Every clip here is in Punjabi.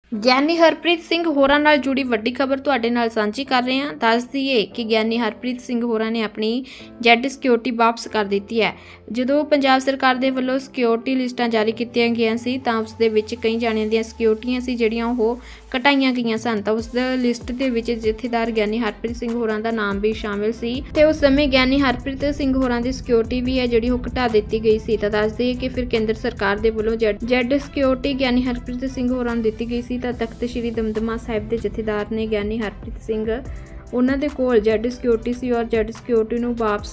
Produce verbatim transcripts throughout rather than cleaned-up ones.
ਗਿਆਨੀ ਹਰਪ੍ਰੀਤ ਸਿੰਘ ਹੋਰਾਂ ਨਾਲ ਜੁੜੀ ਵੱਡੀ ਖਬਰ ਤੁਹਾਡੇ ਨਾਲ ਸਾਂਝੀ ਕਰ ਰਹੇ ਹਾਂ। ਦੱਸ ਦਈਏ ਕਿ ਗਿਆਨੀ ਹਰਪ੍ਰੀਤ ਸਿੰਘ ਹੋਰਾਂ ਨੇ ਆਪਣੀ ਜੈਡ ਸਿਕਿਉਰਿਟੀ ਵਾਪਸ ਕਰ ਦਿੱਤੀ ਹੈ। ਜਦੋਂ ਪੰਜਾਬ ਸਰਕਾਰ ਦੇ ਵੱਲੋਂ ਸਿਕਿਉਰਿਟੀ ਲਿਸਟਾਂ ਜਾਰੀ ਕੀਤੀਆਂ ਗਈਆਂ ਸੀ ਤਾਂ ਉਸ ਦੇ ਵਿੱਚ ਕਈ ਜਾਣਿਆਂ ਦੀਆਂ ਸਿਕਿਉਰਿਟੀਆਂ ਸੀ ਜਿਹੜੀਆਂ ਉਹ ਘਟਾਈਆਂ ਗਈਆਂ ਸਨ, ਤਾਂ ਉਸ ਲਿਸਟ ਦੇ ਵਿੱਚ ਜਥੇਦਾਰ ਗਿਆਨੀ ਹਰਪ੍ਰੀਤ ਸਿੰਘ ਹੋਰਾਂ ਦਾ ਨਾਮ ਵੀ ਸ਼ਾਮਿਲ ਸੀ ਤੇ ਉਸ ਸਮੇਂ ਗਿਆਨੀ ਹਰਪ੍ਰੀਤ ਸਿੰਘ ਹੋਰਾਂ ਦੀ ਸਿਕਿਉਰਿਟੀ ਵੀ ਹੈ ਜਿਹੜੀ ਉਹ ਘਟਾ ਦਿੱਤੀ ਗਈ ਸੀ। ਤਾਂ ਦੱਸ ਦਈਏ ਕਿ ਫਿਰ ਕੇਂਦਰ ਸਰਕਾਰ ਦੇ ਵੱਲੋਂ ਜੈਡ ਸਿਕਿਉਰਿਟੀ ਗਿਆਨੀ ਹਰਪ੍ਰੀਤ ਸਿੰਘ ਹੋਰਾਂ ਨੂੰ ਦਿੱਤੀ ਗਈ ਸੀ ਤਾਂ ਤਖਤ ਸ਼੍ਰੀ ਦਮਦਮਾ ਸਾਹਿਬ ਦੇ ਜਥੇਦਾਰ ਨੇ ਗਿਆਨੀ ਹਰਪ੍ਰੀਤ ਸਿੰਘ ਉਹਨਾਂ ਦੇ ਕੋਲ ਜੈਡ ਸਿਕਿਉਰਿਟੀ ਸੀ ਔਰ ਜੈਡ ਸਿਕਿਉਰਿਟੀ ਨੂੰ ਵਾਪਸ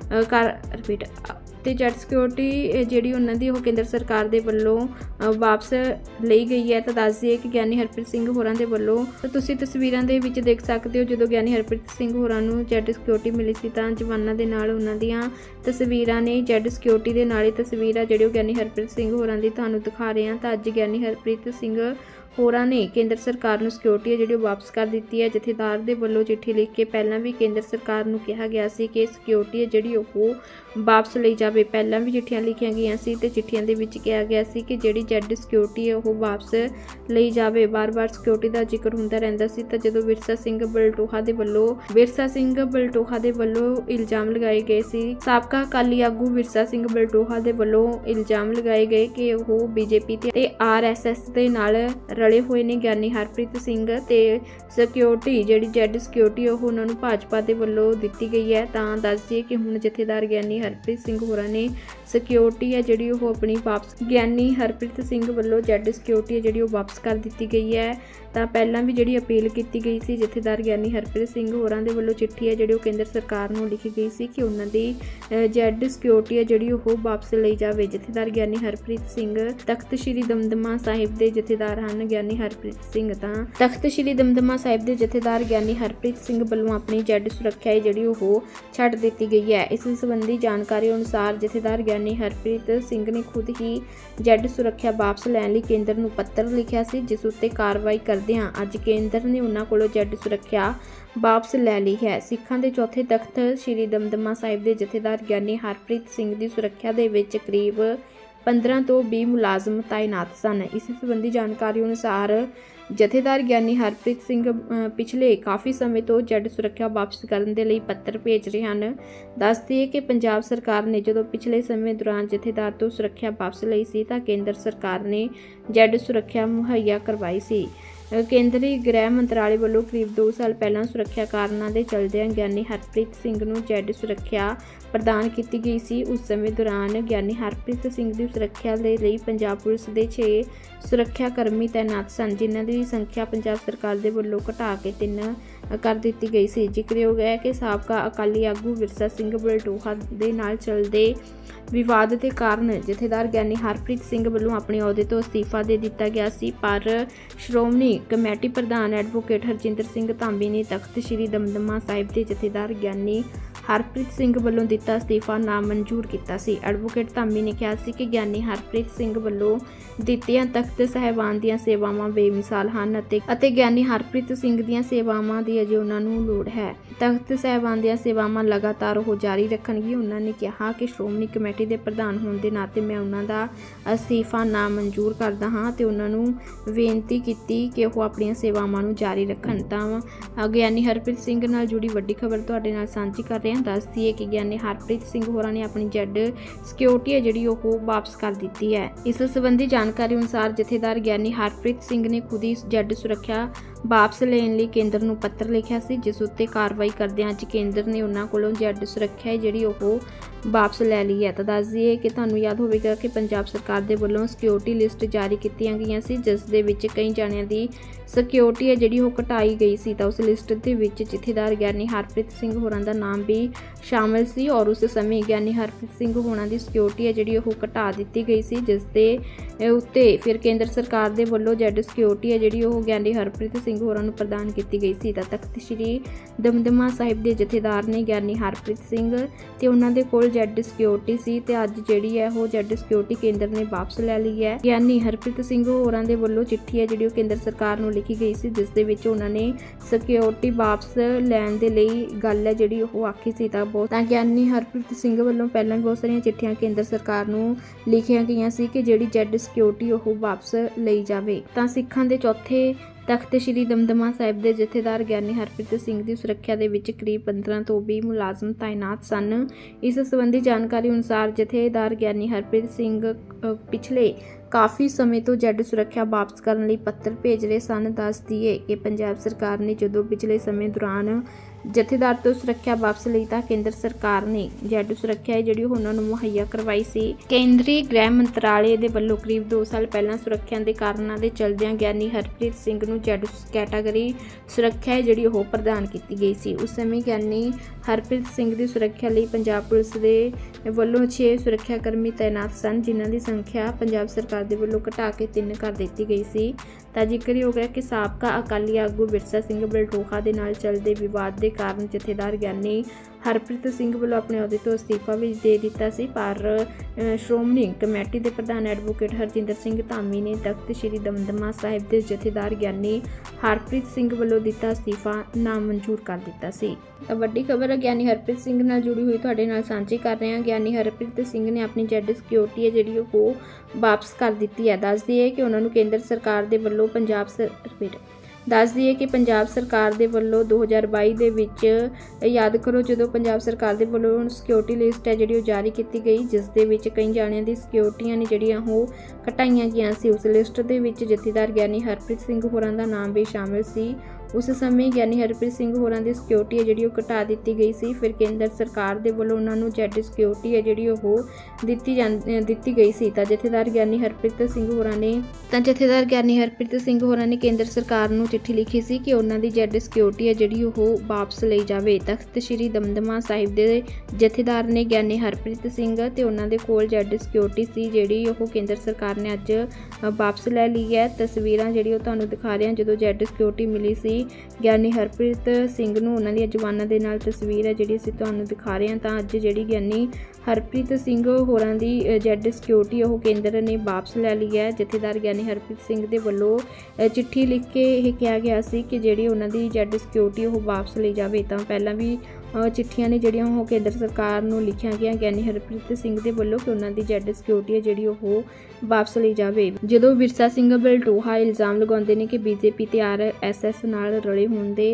ਕਰ ਰਿਪੀਟ ਤੇ ਜੈਡ ਸਿਕਿਉਰਿਟੀ ਜਿਹੜੀ ਉਹਨਾਂ ਦੀ ਉਹ ਕੇਂਦਰ ਸਰਕਾਰ ਦੇ ਵੱਲੋਂ ਵਾਪਸ ਲਈ ਗਈ ਹੈ। ਤਾਂ ਦੱਸ ਦਈਏ ਕਿ ਗਿਆਨੀ ਹਰਪ੍ਰੀਤ ਸਿੰਘ ਹੋਰਾਂ ਦੇ ਵੱਲੋਂ ਤੁਸੀਂ ਤਸਵੀਰਾਂ ਦੇ ਵਿੱਚ ਦੇਖ ਸਕਦੇ ਹੋ ਜਦੋਂ ਗਿਆਨੀ ਹਰਪ੍ਰੀਤ ਸਿੰਘ ਹੋਰਾਂ ਨੂੰ ਜੈਡ ਸਿਕਿਉਰਿਟੀ ਮਿਲੀ ਸੀ ਤਾਂ ਜਵਾਨਾਂ ਦੇ ਨਾਲ ਉਹਨਾਂ ਦੀਆਂ ਤਸਵੀਰਾਂ ਨੇ। ਜੈਡ ਸਿਕਿਉਰਿਟੀ ਦੇ ਨਾਲ ਹੀ ਤਸਵੀਰ ਆ ਜਿਹੜੀ ਉਹ ਗਿਆਨੀ ਹਰਪ੍ਰੀਤ ਸਿੰਘ ਹੋਰਾਂ ਦੀ ਤੁਹਾਨੂੰ ਦਿਖਾ ਰਹੇ ਹਾਂ। ਤਾਂ ਅੱਜ ਗਿਆਨੀ ਹਰਪ੍ਰੀਤ ਸਿੰਘ ਹੋਰਾਂ ਨੇ ਕੇਂਦਰ ਸਰਕਾਰ ਨੂੰ ਸਿਕਿਉਰਿਟੀ ਹੈ ਜਿਹੜੀ ਉਹ ਵਾਪਸ ਕਰ ਦਿੱਤੀ ਹੈ। ਜਥੇਦਾਰ ਦੇ ਵੱਲੋਂ ਚਿੱਠੀ ਲਿਖ ਕੇ ਪਹਿਲਾਂ ਵੀ ਕੇਂਦਰ ਸਰਕਾਰ ਨੂੰ ਕਿਹਾ ਗਿਆ ਸੀ ਕਿ ਸਿਕਿਉਰਿਟੀ ਹੈ ਜਿਹੜੀ ਉਹ ਵਾਪਸ ਲਈ ਜਾਵੇ। ਪਹਿਲਾਂ ਵੀ ਚਿੱਠੀਆਂ ਲਿਖੀਆਂ ਗਈਆਂ ਸੀ ਤੇ ਚਿੱਠੀਆਂ ਦੇ ਵਿੱਚ ਕਿਹਾ ਗਿਆ ਸੀ ਕਿ ਜਿਹੜੀ ਜੈਡ ਸਿਕਿਉਰਿਟੀ ਹੈ ਉਹ ਵਾਪਸ ਲਈ ਜਾਵੇ। ਬਾਰ-ਬਾਰ ਸਿਕਿਉਰਿਟੀ ਦਾ ਜ਼ਿਕਰ ਹੁੰਦਾ ਰਹਿੰਦਾ ਸੀ। ਤਾਂ ਜਦੋਂ ਵਿਰਸਾ ਸਿੰਘ ਬਲਟੋਹਾ ਦੇ ਵੱਲੋਂ ਵਿਰਸਾ ਸਿੰਘ ਬਲਟੋਹਾ ਦੇ ਵੱਲੋਂ ਇਲਜ਼ਾਮ ਲਗਾਏ ਗਏ ਸੀ, ਸਾਬਕਾ ਅਕਾਲੀ ਆਗੂ ਵਿਰਸਾ ਸਿੰਘ ਬਲਟੋਹਾ ਦੇ ਵੱਲੋਂ ਇਲਜ਼ਾਮ ਲਗਾਏ ਗਏ ਕਿ ਉਹ ਬੀਜੇਪੀ ਤੇ ਆਰ ਐਸ ਐਸ ਦੇ ਨਾਲ ਰਲੇ ਹੋਏ ਨੇ ਗਿਆਨੀ ਹਰਪ੍ਰੀਤ ਸਿੰਘ ਤੇ ਸਿਕਿਉਰਿਟੀ ਜਿਹੜੀ ਜੈਡ ਸਿਕਿਉਰਿਟੀ ਉਹ ਉਹਨਾਂ ਨੂੰ ਭਾਜਪਾ ਦੇ ਵੱਲੋਂ ਦਿੱਤੀ ਗਈ ਹੈ। ਤਾਂ ਦੱਸ ਦਈਏ ਕਿ ਹੁਣ ਜਥੇਦਾਰ ਗਿਆਨੀ ਹਰਪ੍ਰੀਤ ਸਿੰਘ ਹੋਰਾਂ ਨੇ ਸਿਕਿਉਰਿਟੀ ਹੈ ਜਿਹੜੀ ਉਹ ਆਪਣੀ ਵਾਪਸ ਗਿਆਨੀ ਹਰਪ੍ਰੀਤ ਸਿੰਘ ਵੱਲੋਂ ਜੈਡ ਸਿਕਿਉਰਿਟੀ ਹੈ ਜਿਹੜੀ ਉਹ ਵਾਪਸ ਕਰ ਦਿੱਤੀ ਗਈ ਹੈ। ਤਾਂ ਪਹਿਲਾਂ ਵੀ ਜਿਹੜੀ ਅਪੀਲ ਕੀਤੀ ਗਈ ਸੀ ਜਥੇਦਾਰ ਗਿਆਨੀ ਹਰਪ੍ਰੀਤ ਸਿੰਘ ਹੋਰਾਂ ਦੇ ਵੱਲੋਂ ਚਿੱਠੀ ਹੈ ਜਿਹੜੀ ਉਹ ਕੇਂਦਰ ਸਰਕਾਰ ਨੂੰ ਲਿਖੀ ਗਈ ਸੀ ਕਿ ਉਹਨਾਂ ਦੀ ਜੈਡ ਸਿਕਿਉਰਿਟੀ ਹੈ ਜਿਹੜੀ ਉਹ ਵਾਪਸ ਲਈ ਜਾਵੇ। ਜਥੇਦਾਰ ਗਿਆਨੀ ਹਰਪ੍ਰੀਤ ਸਿੰਘ ਤਖਤ ਸ਼੍ਰੀ ਦਮਦਮਾ ਸਾਹਿਬ ਦੇ ਜਥੇਦਾਰ ਹਨ। ਗਿਆਨੀ ਹਰਪ੍ਰੀਤ ਸਿੰਘ ਤਾਂ ਤਖਤ ਸ਼੍ਰੀ ਦਮਦਮਾ ਸਾਹਿਬ ਦੇ ਜਥੇਦਾਰ ਗਿਆਨੀ ਹਰਪ੍ਰੀਤ ਸਿੰਘ ਵੱਲੋਂ ਆਪਣੀ ਜੈਡ ਸੁਰੱਖਿਆ ਹੈ ਜਿਹੜੀ ਉਹ ਛੱਡ ਦਿੱਤੀ ਗਈ ਹੈ। ਇਸ ਸੰਬੰਧੀ ਜਾਣਕਾਰੀ ਅਨੁਸਾਰ ਜਥੇਦਾਰ ਗਿਆਨੀ ਹਰਪ੍ਰੀਤ ਸਿੰਘ ਨੇ ਖੁਦ ਹੀ ਜੈਡ ਸੁਰੱਖਿਆ ਵਾਪਸ ਲੈਣ ਲਈ ਕੇਂਦਰ ਨੂੰ ਪੱਤਰ ਲਿਖਿਆ ਸੀ, ਜਿਸ ਉੱਤੇ ਕਾਰਵਾਈ ਕਰਦਿਆਂ ਅੱਜ ਕੇਂਦਰ ਨੇ ਉਹਨਾਂ ਕੋਲੋਂ ਜੈਡ ਸੁਰੱਖਿਆ ਵਾਪਸ ਲੈ ਲਈ ਹੈ। ਸਿੱਖਾਂ ਦੇ ਚੌਥੇ ਤਖਤ ਸ਼੍ਰੀ ਦਮਦਮਾ ਸਾਹਿਬ ਦੇ ਜਥੇਦਾਰ ਗਿਆਨੀ ਹਰਪ੍ਰੀਤ ਸਿੰਘ ਦੀ ਸੁਰੱਖਿਆ ਦੇ ਵਿੱਚ ਕਰੀਬ ਪੰਦਰਾਂ ਤੋਂ ਵੀਹ ਮੁਲਾਜ਼ਮ ਤਾਇਨਾਤ ਸਨ। ਇਸ ਸੰਬੰਧੀ ਜਾਣਕਾਰੀ ਅਨੁਸਾਰ ਜਥੇਦਾਰ ਗਿਆਨੀ ਹਰਪ੍ਰੀਤ ਸਿੰਘ ਪਿਛਲੇ ਕਾਫੀ ਸਮੇਂ ਤੋਂ ਜੈਡ ਸੁਰੱਖਿਆ ਵਾਪਸ ਕਰਨ ਦੇ ਲਈ ਪੱਤਰ ਭੇਜ ਰਹੇ ਹਨ। ਦੱਸ ਦਈਏ ਕਿ ਪੰਜਾਬ ਸਰਕਾਰ ਨੇ ਜਦੋਂ ਪਿਛਲੇ ਸਮੇਂ ਦੌਰਾਨ ਜਥੇਦਾਰ ਤੋਂ ਸੁਰੱਖਿਆ ਵਾਪਸ ਲਈ ਸੀ ਤਾਂ ਕੇਂਦਰ ਸਰਕਾਰ ਨੇ ਜੈਡ ਸੁਰੱਖਿਆ ਮੁਹੱਈਆ ਕਰਵਾਈ ਸੀ। ਕੇਂਦਰੀ ਗ੍ਰਹਿ ਮੰਤਰਾਲੇ ਵੱਲੋਂ ਕਰੀਬ ਦੋ ਸਾਲ ਪਹਿਲਾਂ ਸੁਰੱਖਿਆ ਕਾਰਨਾਂ ਦੇ ਚੱਲਦਿਆਂ ਗਿਆਨੀ ਹਰਪ੍ਰੀਤ ਸਿੰਘ ਨੂੰ ਜੈਡ ਸੁਰੱਖਿਆ ਪ੍ਰਦਾਨ ਕੀਤੀ ਗਈ ਸੀ। ਉਸ ਸਮੇਂ ਦੌਰਾਨ ਗਿਆਨੀ ਹਰਪ੍ਰੀਤ ਸਿੰਘ ਦੀ ਸੁਰੱਖਿਆ ਦੇ ਲਈ ਪੰਜਾਬ ਪੁਲਿਸ ਦੇ ਛੇ ਸੁਰੱਖਿਆ ਕਰਮੀ ਤਾਇਨਾਤ ਸਨ, ਜਿਨ੍ਹਾਂ ਦੀ ਸੰਖਿਆ ਪੰਜਾਬ ਸਰਕਾਰ ਦੇ ਵੱਲੋਂ ਘਟਾ ਕੇ ਤਿੰਨ ਕਰ ਦਿੱਤੀ ਗਈ ਸੀ। ਜ਼ਿਕਰਯੋਗ ਹੈ ਕਿ ਸਾਬਕਾ ਅਕਾਲੀ ਆਗੂ ਵਿਰਸਾ ਸਿੰਘ ਬਲਟੋਹਾ ਦੇ ਨਾਲ ਚੱਲਦੇ ਵਿਵਾਦ ਦੇ ਕਾਰਨ ਜਥੇਦਾਰ ਗਿਆਨੀ ਹਰਪ੍ਰੀਤ ਸਿੰਘ ਵੱਲੋਂ ਆਪਣੇ ਅਹੁਦੇ ਤੋਂ ਅਸਤੀਫਾ ਦੇ ਦਿੱਤਾ ਗਿਆ ਸੀ, ਪਰ ਸ਼੍ਰੋਮਣੀ ਕਮੇਟੀ ਪ੍ਰਧਾਨ ਐਡਵੋਕੇਟ ਹਰਜਿੰਦਰ ਸਿੰਘ ਧਾਮੀ ਨੇ ਤਖਤ ਸ਼੍ਰੀ ਦਮਦਮਾ ਸਾਹਿਬ ਦੇ ਜਥੇਦਾਰ ਗਿਆਨੀ ਹਰਪ੍ਰੀਤ ਸਿੰਘ ਵੱਲੋਂ ਦਿੱਤਾ ਅਸਤੀਫਾ ਨਾਮਨਜ਼ੂਰ ਕੀਤਾ ਸੀ। ਐਡਵੋਕੇਟ ਧਾਮੀ ਨੇ ਕਿਹਾ ਸੀ ਕਿ ਗਿਆਨੀ ਹਰਪ੍ਰੀਤ ਸਿੰਘ ਵੱਲੋਂ ਦਿੱਤੀਆਂ ਤਖਤ ਸਾਹਿਬਾਨ ਦੀਆਂ ਸੇਵਾਵਾਂ ਬੇਮਿਸਾਲ ਹਨ ਅਤੇ ਅਤੇ ਗਿਆਨੀ ਹਰਪ੍ਰੀਤ ਸਿੰਘ ਦੀਆਂ ਸੇਵਾਵਾਂ ਦੀ ਅਜੇ ਉਹਨਾਂ ਨੂੰ ਲੋੜ ਹੈ। ਤਖਤ ਸਾਹਿਬਾਨ ਦੀਆਂ ਸੇਵਾਵਾਂ ਲਗਾਤਾਰ ਉਹ ਜਾਰੀ ਰੱਖਣਗੇ। ਉਹਨਾਂ ਨੇ ਕਿਹਾ ਕਿ ਸ਼੍ਰੋਮਣੀ ਕਮੇਟੀ ਦੇ ਪ੍ਰਧਾਨ ਹੋਣ ਦੇ ਨਾਤੇ ਮੈਂ ਉਹਨਾਂ ਦਾ ਅਸਤੀਫਾ ਨਾਮਨਜ਼ੂਰ ਕਰਦਾ ਹਾਂ ਤੇ ਉਹਨਾਂ ਨੂੰ ਬੇਨਤੀ ਕੀਤੀ ਕਿ ਉਹ ਆਪਣੀਆਂ ਸੇਵਾਵਾਂ ਨੂੰ ਜਾਰੀ ਰੱਖਣ। ਤਾਂ ਗਿਆਨੀ ਹਰਪ੍ਰੀਤ ਸਿੰਘ ਨਾਲ ਜੁੜੀ ਵੱਡੀ ਖਬਰ ਤੁਹਾਡੇ ਨਾਲ ਸਾਂਝੀ ਕਰ ਰਹੇ ਹਾਂ। ਦੱਸ ਦਈਏ ਕਿ ਗਿਆਨੀ ਹਰਪ੍ਰੀਤ ਸਿੰਘ ਹੋਰਾਂ ਨੇ ਆਪਣੀ ਜੈਡ ਸਿਕਿਉਰਿਟੀ ਹੈ ਜਿਹੜੀ ਉਹ ਵਾਪਸ ਕਰ ਦਿੱਤੀ ਹੈ। ਇਸ ਸੰਬੰਧੀ ਜਾਣਕਾਰੀ ਅਨੁਸਾਰ ਜਥੇਦਾਰ ਗਿਆਨੀ ਹਰਪ੍ਰੀਤ ਸਿੰਘ ਨੇ ਖੁਦ ਹੀ ਜੈਡ ਸੁਰੱਖਿਆ ਵਾਪਸ ਲੈਣ ਲਈ ਕੇਂਦਰ ਨੂੰ ਪੱਤਰ ਲਿਖਿਆ ਸੀ, ਜਿਸ ਉੱਤੇ ਕਾਰਵਾਈ ਕਰਦਿਆਂ ਅੱਜ ਕੇਂਦਰ ਨੇ ਉਹਨਾਂ ਕੋਲੋਂ ਜੈਡ ਸੁਰੱਖਿਆ ਜਿਹੜੀ ਉਹ ਵਾਪਸ ਲੈ ਲਈ ਹੈ। ਤਾਂ ਦੱਸ ਦਈਏ ਕਿ ਤੁਹਾਨੂੰ ਯਾਦ ਹੋਵੇਗਾ ਕਿ ਪੰਜਾਬ ਸਰਕਾਰ ਦੇ ਵੱਲੋਂ ਸਿਕਿਉਰਿਟੀ ਲਿਸਟ ਜਾਰੀ ਕੀਤੀਆਂ ਗਈਆਂ ਸੀ, ਜਿਸ ਦੇ ਵਿੱਚ ਕਈ ਜਾਣਿਆਂ ਦੀ ਸਿਕਿਉਰਿਟੀ ਹੈ ਜਿਹੜੀ ਉਹ ਘਟਾਈ ਗਈ ਸੀ। ਤਾਂ ਉਸ ਲਿਸਟ ਦੇ ਵਿੱਚ ਜਥੇਦਾਰ ਗਿਆਨੀ ਹਰਪ੍ਰੀਤ ਸਿੰਘ ਹੋਰਾਂ ਦਾ ਨਾਮ ਵੀ ਸ਼ਾਮਿਲ ਸੀ ਔਰ ਉਸ ਸਮੇਂ ਗਿਆਨੀ ਹਰਪ੍ਰੀਤ ਸਿੰਘ ਹੋਰਾਂ ਦੀ ਸਿਕਿਉਰਿਟੀ ਹੈ ਜਿਹੜੀ ਉਹ ਘਟਾ ਦਿੱਤੀ ਗਈ ਸੀ, ਜਿਸ ਦੇ ਉੱਤੇ ਫਿਰ ਕੇਂਦਰ ਸਰਕਾਰ ਦੇ ਵੱਲੋਂ ਜੈਡ ਸਿਕਿਉਰਿਟੀ ਹੈ ਜਿਹੜੀ ਉਹ ਗਿਆਨੀ ਹਰਪ੍ਰੀਤ ਸਿੰਘ ਹੋਰਾਂ ਨੂੰ ਪ੍ਰਦਾਨ ਕੀਤੀ ਗਈ ਸੀ। ਤਾਂ ਤਖਤ ਸ੍ਰੀ ਦਮਦਮਾ ਸਾਹਿਬ ਦੇ ਜਥੇਦਾਰ ਨੇ ਗਿਆਨੀ ਹਰਪ੍ਰੀਤ ਸਿੰਘ ਤੇ ਉਹਨਾਂ ਦੇ ਕੋਲ ਜੈਡ ਸਿਕਿਉਰਿਟੀ ਸੀ ਤੇ ਅੱਜ ਜਿਹੜੀ ਹੈ ਉਹ ਜੈਡ ਸਿਕਿਉਰਿਟੀ ਕੇਂਦਰ ਨੇ ਵਾਪਸ ਲੈ ਲਈ ਹੈ। ਗਿਆਨੀ ਹਰਪ੍ਰੀਤ ਸਿੰਘ ਹੋਰਾਂ ਦੇ ਵੱਲੋਂ ਚਿੱਠੀ ਹੈ ਜਿਹੜੀ ਉਹ ਕੇਂਦਰ ਸਰਕਾਰ ਨੂੰ ਲਿਖੀ ਗਈ ਸੀ, ਜਿਸ ਦੇ ਵਿੱਚ ਉਹਨਾਂ ਨੇ ਸਿਕਿਉਰਿਟੀ ਵਾਪਸ ਲੈਣ ਦੇ ਲਈ ਗੱਲ ਹੈ ਜਿਹੜੀ ਉਹ ਆਖੀ ਸੀ। ਤਾਂ ਬਹੁਤ ਤਾਂ ਗਿਆਨੀ ਹਰਪ੍ਰੀਤ ਸਿੰਘ ਵੱਲੋਂ ਪਹਿਲਾਂ ਵੀ ਬਹੁਤ ਸਾਰੀਆਂ ਚਿੱਠੀਆਂ ਕੇਂਦਰ ਸਰਕਾਰ ਨੂੰ ਲਿਖੀਆਂ ਗਈਆਂ ਸੀ ਕਿ ਜਿਹੜੀ ਜੈਡ ਸਿਕਿਉਰਿਟੀ ਉਹ ਵਾਪਸ ਲਈ ਜਾਵੇ। ਤਾਂ ਸਿੱਖਾਂ ਦੇ ਚੌਥੇ ਤਖਤ ਸ੍ਰੀ ਦਮਦਮਾ ਸਾਹਿਬ ਦੇ ਜਥੇਦਾਰ ਗਿਆਨੀ ਹਰਪ੍ਰੀਤ ਸਿੰਘ ਦੀ ਸੁਰੱਖਿਆ ਦੇ ਵਿੱਚ ਕਰੀਬ ਪੰਦਰਾਂ ਤੋਂ ਵੀਹ ਮੁਲਾਜ਼ਮ ਤਾਇਨਾਤ ਸਨ। ਇਸ ਸੰਬੰਧੀ ਜਾਣਕਾਰੀ ਅਨੁਸਾਰ ਜਥੇਦਾਰ ਗਿਆਨੀ ਹਰਪ੍ਰੀਤ ਸਿੰਘ ਪਿਛਲੇ ਕਾਫੀ ਸਮੇਂ ਤੋਂ ਜੈਡ ਸੁਰੱਖਿਆ ਵਾਪਸ ਕਰਨ ਲਈ ਪੱਤਰ ਭੇਜ ਰਹੇ ਸਨ। ਦੱਸ ਦਈਏ ਕਿ ਪੰਜਾਬ ਸਰਕਾਰ ਨੇ ਜਦੋਂ ਪਿਛਲੇ ਸਮੇਂ ਦੌਰਾਨ ਜਥੇਦਾਰ ਤੋਂ ਸੁਰੱਖਿਆ ਵਾਪਸ ਲਈ ਤਾਂ ਕੇਂਦਰ ਸਰਕਾਰ ਨੇ ਜੈਡ ਸੁਰੱਖਿਆ ਜਿਹੜੀ ਉਹਨਾਂ ਨੂੰ ਮੁਹੱਈਆ ਕਰਵਾਈ ਸੀ। ਕੇਂਦਰੀ ਗ੍ਰਹਿ ਮੰਤਰਾਲੇ ਦੇ ਵੱਲੋਂ ਕਰੀਬ ਦੋ ਸਾਲ ਪਹਿਲਾਂ ਸੁਰੱਖਿਆ ਦੇ ਕਾਰਨਾਂ ਦੇ ਚਲਦਿਆਂ ਗਿਆਨੀ ਹਰਪ੍ਰੀਤ ਸਿੰਘ ਨੂੰ ਜੈਡ ਕੈਟਾਗਰੀ ਸੁਰੱਖਿਆ ਜਿਹੜੀ ਉਹ ਪ੍ਰਦਾਨ ਕੀਤੀ ਗਈ ਸੀ। ਉਸ ਸਮੇਂ ਗਿਆਨੀ ਹਰਪ੍ਰੀਤ ਸਿੰਘ ਦੀ ਸੁਰੱਖਿਆ ਲਈ ਪੰਜਾਬ ਪੁਲਿਸ ਦੇ ਵੱਲੋਂ ਛੇ ਸੁਰੱਖਿਆ ਕਰਮੀ ਤਾਇਨਾਤ ਸਨ, ਜਿਨ੍ਹਾਂ ਦੀ ਸੰਖਿਆ ਪੰਜਾਬ ਸਰਕਾਰ ਦੇ ਵੱਲੋਂ ਘਟਾ ਕੇ ਤਿੰਨ ਕਰ ਦਿੱਤੀ ਗਈ ਸੀ। ਤਾਂ ਜ਼ਿਕਰਯੋਗ ਹੈ ਕਿ ਸਾਬਕਾ ਅਕਾਲੀ ਆਗੂ ਵਿਰਸਾ ਸਿੰਘ ਬਲਟੋਹਾ ਦੇ ਨਾਲ ਚੱਲਦੇ ਵਿਵਾਦ ਦੇ ਕਾਰਨ ਜਥੇਦਾਰ ਗਿਆਨੀ ਹਰਪ੍ਰੀਤ ਸਿੰਘ ਵੱਲੋਂ ਆਪਣੇ ਅਹੁਦੇ ਤੋਂ ਅਸਤੀਫਾ ਵੀ ਦੇ ਦਿੱਤਾ ਸੀ, ਪਰ ਸ਼੍ਰੋਮਣੀ ਕਮੇਟੀ ਦੇ ਪ੍ਰਧਾਨ ਐਡਵੋਕੇਟ ਹਰਜਿੰਦਰ ਸਿੰਘ ਧਾਮੀ ਨੇ ਤਖਤ ਸ੍ਰੀ ਦਮਦਮਾ ਸਾਹਿਬ ਦੇ ਜਥੇਦਾਰ ਗਿਆਨੀ ਹਰਪ੍ਰੀਤ ਸਿੰਘ ਵੱਲੋਂ ਦਿੱਤਾ ਅਸਤੀਫਾ ਨਾਮਨਜ਼ੂਰ ਕਰ ਦਿੱਤਾ ਸੀ। ਤਾਂ ਵੱਡੀ ਖਬਰ ਗਿਆਨੀ ਹਰਪ੍ਰੀਤ ਸਿੰਘ ਨਾਲ ਜੁੜੀ ਹੋਈ ਤੁਹਾਡੇ ਨਾਲ ਸਾਂਝੀ ਕਰ ਰਹੇ ਹਾਂ। ਗਿਆਨੀ ਹਰਪ੍ਰੀਤ ਸਿੰਘ ਨੇ ਆਪਣੀ ਜੈਡ ਸਿਕਿਉਰਿਟੀ ਹੈ ਜਿਹੜੀ ਉਹ ਵਾਪਸ ਕਰ ਦਿੱਤੀ ਹੈ। ਦੱਸਦੀ ਹੈ ਕਿ ਉਹਨਾਂ ਨੂੰ ਕੇਂਦਰ ਸਰਕਾਰ ਦੇ ਵੱਲੋਂ ਪੰਜਾਬ ਸਰਕਾਰ ਦੱਸ ਦਈਏ ਕਿ ਪੰਜਾਬ ਸਰਕਾਰ ਦੇ ਵੱਲੋਂ ਦੋ ਹਜ਼ਾਰ ਬਾਈ ਦੇ ਵਿੱਚ ਯਾਦ ਕਰੋ ਜਦੋਂ ਪੰਜਾਬ ਸਰਕਾਰ ਦੇ ਵੱਲੋਂ ਸਿਕਿਉਰਿਟੀ ਲਿਸਟ ਹੈ ਜਿਹੜੀ ਉਹ ਜਾਰੀ ਕੀਤੀ ਗਈ, ਜਿਸ ਦੇ ਵਿੱਚ ਕਈ ਜਾਣਿਆਂ ਦੀ ਸਿਕਿਉਰਿਟੀਆਂ ਨੇ ਜਿਹੜੀਆਂ ਉਹ ਘਟਾਈਆਂ ਗਈਆਂ ਸੀ। ਉਸ ਲਿਸਟ ਦੇ ਵਿੱਚ ਜਥੇਦਾਰ ਗਿਆਨੀ ਹਰਪ੍ਰੀਤ ਸਿੰਘ ਹੋਰਾਂ ਦਾ ਨਾਮ ਵੀ ਸ਼ਾਮਿਲ ਸੀ। ਉਸ ਸਮੇਂ ਗਿਆਨੀ ਹਰਪ੍ਰੀਤ ਸਿੰਘ ਹੋਰਾਂ ਦੀ ਸਿਕਿਉਰਿਟੀ ਹੈ ਜਿਹੜੀ ਉਹ ਘਟਾ ਦਿੱਤੀ ਗਈ ਸੀ। ਫਿਰ ਕੇਂਦਰ ਸਰਕਾਰ ਦੇ ਵੱਲੋਂ ਉਹਨਾਂ ਨੂੰ ਜੈਡ ਸਿਕਿਉਰਿਟੀ ਹੈ ਜਿਹੜੀ ਉਹ ਦਿੱਤੀ ਜਾਂਦੀ ਦਿੱਤੀ ਗਈ ਸੀ। ਤਾਂ ਜਥੇਦਾਰ ਗਿਆਨੀ ਹਰਪ੍ਰੀਤ ਸਿੰਘ ਹੋਰਾਂ ਨੇ ਤਾਂ ਜਥੇਦਾਰ ਗਿਆਨੀ ਹਰਪ੍ਰੀਤ ਸਿੰਘ ਹੋਰਾਂ ਨੇ ਕੇਂਦਰ ਸਰਕਾਰ ਨੂੰ ਚਿੱਠੀ ਲਿਖੀ ਸੀ ਕਿ ਉਹਨਾਂ ਦੀ ਜੈਡ ਸਿਕਿਉਰਿਟੀ ਹੈ ਜਿਹੜੀ ਉਹ ਵਾਪਸ ਲਈ ਜਾਵੇ। ਤਖਤ ਸ੍ਰੀ ਦਮਦਮਾ ਸਾਹਿਬ ਦੇ ਜਥੇਦਾਰ ਨੇ ਗਿਆਨੀ ਹਰਪ੍ਰੀਤ ਸਿੰਘ ਤੇ ਉਹਨਾਂ ਦੇ ਕੋਲ ਜੈਡ ਸਿਕਿਉਰਿਟੀ ਸੀ ਜਿਹੜੀ ਉਹ ਕੇਂਦਰ ਸਰਕਾਰ ਨੇ ਅੱਜ ਵਾਪਸ ਲੈ ਲਈ ਹੈ। ਤਸਵੀਰਾਂ ਜਿਹੜੀ ਉਹ ਤੁਹਾਨੂੰ ਦਿਖਾ ਰਹੇ ਹਾਂ ਜਦੋਂ ਜੈਡ ਸਿਕਿਉਰਿਟੀ ਮਿਲੀ ਸੀ ਗਿਆਨੀ ਹਰਪ੍ਰੀਤ ਸਿੰਘ ਨੂੰ, ਉਹਨਾਂ ਦੀਆਂ ਜਵਾਨਾਂ ਦੇ ਨਾਲ ਤਸਵੀਰ ਹੈ ਜਿਹੜੀ ਅਸੀਂ ਤੁਹਾਨੂੰ ਦਿਖਾ ਰਹੇ ਹਾਂ। ਤਾਂ ਅੱਜ ਜਿਹੜੀ ਗਿਆਨੀ ਹਰਪ੍ਰੀਤ ਸਿੰਘ ਹੋਰਾਂ ਦੀ ਜੈਡ ਸਿਕਿਉਰਿਟੀ ਉਹ ਕੇਂਦਰ ਨੇ ਵਾਪਸ ਲੈ ਲਈ ਹੈ। ਜਥੇਦਾਰ ਗਿਆਨੀ ਹਰਪ੍ਰੀਤ ਸਿੰਘ ਦੇ ਵੱਲੋਂ ਚਿੱਠੀ ਲਿਖ ਕੇ ਇਹ ਕਿਹਾ ਗਿਆ ਸੀ ਕਿ ਜਿਹੜੀ ਉਹਨਾਂ ਦੀ ਜੈਡ ਸਿਕਿਉਰਿਟੀ ਉਹ ਵਾਪਸ ਲਈ ਜਾਵੇ। ਤਾਂ ਪਹਿਲਾਂ ਵੀ ਚਿੱਠੀਆਂ ਨੇ ਜਿਹੜੀਆਂ ਉਹ ਕੇਂਦਰ ਸਰਕਾਰ ਨੂੰ ਲਿਖੀਆਂ ਗਈਆਂ ਗਿਆਨੀ ਹਰਪ੍ਰੀਤ ਸਿੰਘ ਦੇ ਵੱਲੋਂ ਕਿ ਉਹਨਾਂ ਦੀ ਜੈਡ ਸਿਕਿਉਰਿਟੀ ਹੈ ਜਿਹੜੀ ਉਹ ਵਾਪਸ ਲਈ ਜਾਵੇ। ਜਦੋਂ ਵਿਰਸਾ ਸਿੰਘ ਬਲਟੋਹਾ ਇਲਜ਼ਾਮ ਲਗਾਉਂਦੇ ਨੇ ਕਿ ਬੀਜੇਪੀ ਤੇ ਆਰ ਐਸ ਐਸ ਨਾਲ ਰਲੇ ਹੋਣ ਦੇ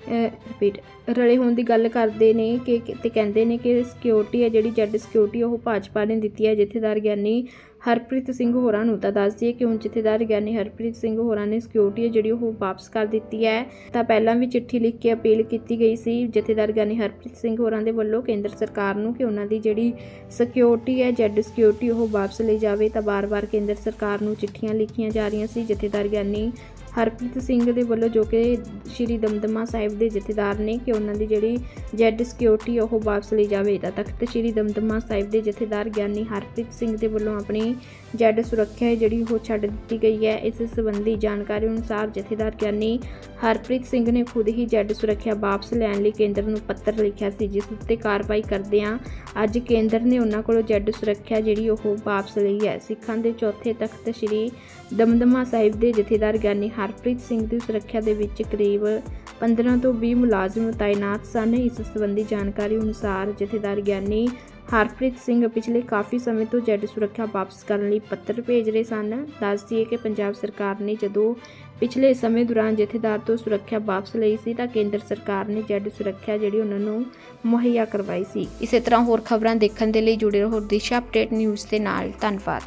ਰਿਪੀਟ ਰਲੇ ਹੋਣ ਦੀ ਗੱਲ ਕਰਦੇ ਨੇ ਕਿ ਤੇ ਕਹਿੰਦੇ ਨੇ ਕਿ ਸਿਕਿਉਰਿਟੀ ਹੈ ਜਿਹੜੀ ਜੈਡ ਸਿਕਿਉਰਿਟੀ ਉਹ ਭਾਜਪਾ ਨੇ ਦਿੱਤੀ ਹੈ ਜਥੇਦਾਰ ਗਿਆਨੀ ਹਰਪ੍ਰੀਤ ਸਿੰਘ ਹੋਰਾਂ ਨੂੰ। ਤਾਂ ਦੱਸ ਦਈਏ ਕਿ ਹੁਣ ਜਥੇਦਾਰ ਗਿਆਨੀ ਹਰਪ੍ਰੀਤ ਸਿੰਘ ਹੋਰਾਂ ਨੇ ਸਿਕਿਉਰਿਟੀ ਹੈ ਜਿਹੜੀ ਉਹ ਵਾਪਸ ਕਰ ਦਿੱਤੀ ਹੈ। ਤਾਂ ਪਹਿਲਾਂ ਵੀ ਚਿੱਠੀ ਲਿਖ ਕੇ ਅਪੀਲ ਕੀਤੀ ਗਈ ਸੀ ਜਥੇਦਾਰ ਗਿਆਨੀ ਹਰਪ੍ਰੀਤ ਸਿੰਘ ਹੋਰਾਂ ਦੇ ਵੱਲੋਂ ਕੇਂਦਰ ਸਰਕਾਰ ਨੂੰ ਕਿ ਉਹਨਾਂ ਦੀ ਜਿਹੜੀ ਸਿਕਿਉਰਿਟੀ ਹੈ ਜੈਡ ਸਿਕਿਉਰਿਟੀ ਉਹ ਵਾਪਸ ਲਈ ਜਾਵੇ। ਤਾਂ ਬਾਰ-ਬਾਰ ਕੇਂਦਰ ਸਰਕਾਰ ਨੂੰ ਚਿੱਠੀਆਂ ਲਿਖੀਆਂ ਜਾ ਰਹੀਆਂ ਸੀ ਜਥੇਦਾਰ ਗਿਆਨੀ ਹਰਪ੍ਰੀਤ ਸਿੰਘ ਦੇ ਵੱਲੋਂ, ਜੋ ਕਿ ਸ਼੍ਰੀ ਦਮਦਮਾ ਸਾਹਿਬ ਦੇ ਜਥੇਦਾਰ ਨੇ, ਕਿ ਉਹਨਾਂ ਦੀ ਜਿਹੜੀ ਜੈਡ ਸਿਕਿਉਰਿਟੀ ਉਹ ਵਾਪਸ ਲਈ ਜਾਵੇ। ਤਾਂ ਤਖਤ ਸ਼੍ਰੀ ਦਮਦਮਾ ਸਾਹਿਬ ਦੇ ਜਥੇਦਾਰ ਗਿਆਨੀ ਹਰਪ੍ਰੀਤ ਸਿੰਘ ਦੇ ਵੱਲੋਂ ਆਪਣੀ ਜੈਡ ਸੁਰੱਖਿਆ ਜਿਹੜੀ ਉਹ ਛੱਡ ਦਿੱਤੀ ਗਈ ਹੈ। ਇਸ ਸੰਬੰਧੀ ਜਾਣਕਾਰੀ ਅਨੁਸਾਰ ਜਥੇਦਾਰ ਗਿਆਨੀ ਹਰਪ੍ਰੀਤ ਸਿੰਘ ਨੇ ਖੁਦ ਹੀ ਜੈਡ ਸੁਰੱਖਿਆ ਵਾਪਸ ਲੈਣ ਲਈ ਕੇਂਦਰ ਨੂੰ ਪੱਤਰ ਲਿਖਿਆ ਸੀ, ਜਿਸ ਉੱਤੇ ਕਾਰਵਾਈ ਕਰਦਿਆਂ ਅੱਜ ਕੇਂਦਰ ਨੇ ਉਹਨਾਂ ਕੋਲੋਂ ਜੈਡ ਸੁਰੱਖਿਆ ਜਿਹੜੀ ਉਹ ਵਾਪਸ ਲਈ ਹੈ। ਸਿੱਖਾਂ ਦੇ ਚੌਥੇ ਤਖਤ ਸ਼੍ਰੀ ਦਮਦਮਾ ਸਾਹਿਬ ਦੇ ਜਥੇਦਾਰ ਗਿਆਨੀ ਹਰਪ੍ਰੀਤ ਸਿੰਘ ਦੀ ਸੁਰੱਖਿਆ ਦੇ ਵਿੱਚ ਕਰੀਬ ਪੰਦਰਾਂ ਤੋਂ ਵੀਹ ਮੁਲਾਜ਼ਮ ਤਾਇਨਾਤ ਸਨ। ਇਸ ਸੰਬੰਧੀ ਜਾਣਕਾਰੀ ਅਨੁਸਾਰ ਜਥੇਦਾਰ ਗਿਆਨੀ ਹਰਪ੍ਰੀਤ ਸਿੰਘ ਪਿਛਲੇ ਕਾਫੀ ਸਮੇਂ ਤੋਂ ਜੈਡ ਸੁਰੱਖਿਆ ਵਾਪਸ ਕਰਨ ਲਈ ਪੱਤਰ ਭੇਜ ਰਹੇ ਸਨ। ਦੱਸ ਦਈਏ ਕਿ ਪੰਜਾਬ ਸਰਕਾਰ ਨੇ ਜਦੋਂ ਪਿਛਲੇ ਸਮੇਂ ਦੌਰਾਨ ਜਥੇਦਾਰ ਤੋਂ ਸੁਰੱਖਿਆ ਵਾਪਸ ਲਈ ਸੀ ਤਾਂ ਕੇਂਦਰ ਸਰਕਾਰ ਨੇ ਜੈਡ ਸੁਰੱਖਿਆ ਜਿਹੜੀ ਉਹਨਾਂ ਨੂੰ ਮੁਹੱਈਆ ਕਰਵਾਈ ਸੀ। ਇਸੇ ਤਰ੍ਹਾਂ ਹੋਰ ਖਬਰਾਂ ਦੇਖਣ ਦੇ ਲਈ ਜੁੜੇ ਰਹੋ ਦਿਸ਼ਾ ਅਪਡੇਟ ਨਿਊਜ਼ ਦੇ ਨਾਲ। ਧੰਨਵਾਦ।